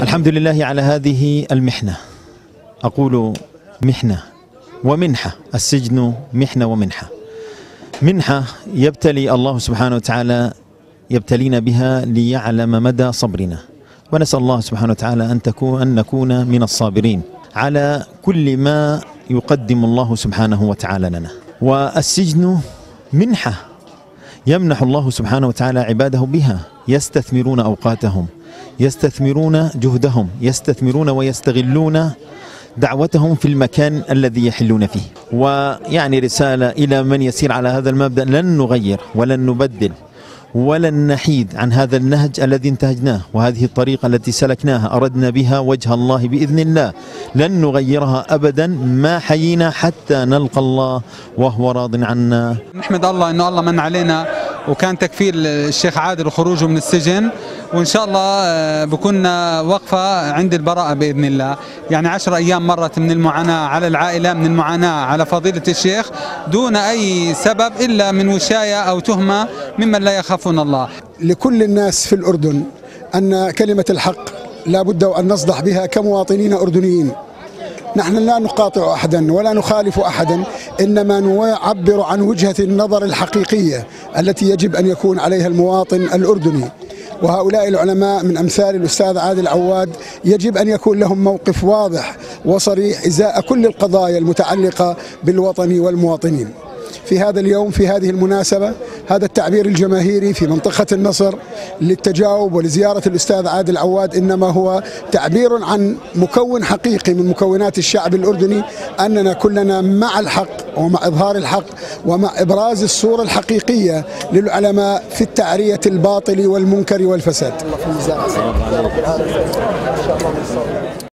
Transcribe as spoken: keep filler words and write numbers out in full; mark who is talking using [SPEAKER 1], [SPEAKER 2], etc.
[SPEAKER 1] الحمد لله على هذه المحنة. أقول محنة ومنحة، السجن محنة ومنحة. منحة يبتلي الله سبحانه وتعالى يبتلينا بها ليعلم مدى صبرنا، ونسأل الله سبحانه وتعالى أن تكون أن نكون من الصابرين على كل ما يقدم الله سبحانه وتعالى لنا. والسجن منحة يمنح الله سبحانه وتعالى عباده بها، يستثمرون أوقاتهم، يستثمرون جهدهم، يستثمرون ويستغلون دعوتهم في المكان الذي يحلون فيه. ويعني رسالة إلى من يسير على هذا المبدأ: لن نغير ولن نبدل ولن نحيد عن هذا النهج الذي انتهجناه، وهذه الطريقة التي سلكناها أردنا بها وجه الله بإذن الله، لن نغيرها أبدا ما حيينا حتى نلقى الله وهو راض عنا.
[SPEAKER 2] نحمد الله أنه الله من علينا وكان تكفير الشيخ عادل وخروجه من السجن، وإن شاء الله بكون وقفة عند البراءة بإذن الله. يعني عشر أيام مرت من المعاناة على العائلة، من المعاناة على فضيلة الشيخ، دون أي سبب إلا من وشاية أو تهمة ممن لا يخافون الله.
[SPEAKER 3] لكل الناس في الأردن أن كلمة الحق لا بد وأن نصدح بها كمواطنين أردنيين. نحن لا نقاطع أحدا ولا نخالف أحدا، إنما نعبر عن وجهة النظر الحقيقية التي يجب أن يكون عليها المواطن الأردني. وهؤلاء العلماء من أمثال الأستاذ عادل عواد يجب أن يكون لهم موقف واضح وصريح إزاء كل القضايا المتعلقة بالوطن والمواطنين. في هذا اليوم، في هذه المناسبة، هذا التعبير الجماهيري في منطقة النصر للتجاوب ولزيارة الأستاذ عادل عواد إنما هو تعبير عن مكون حقيقي من مكونات الشعب الأردني، أننا كلنا مع الحق ومع إظهار الحق ومع إبراز الصورة الحقيقية للعلماء في التعرية الباطل والمنكر والفساد.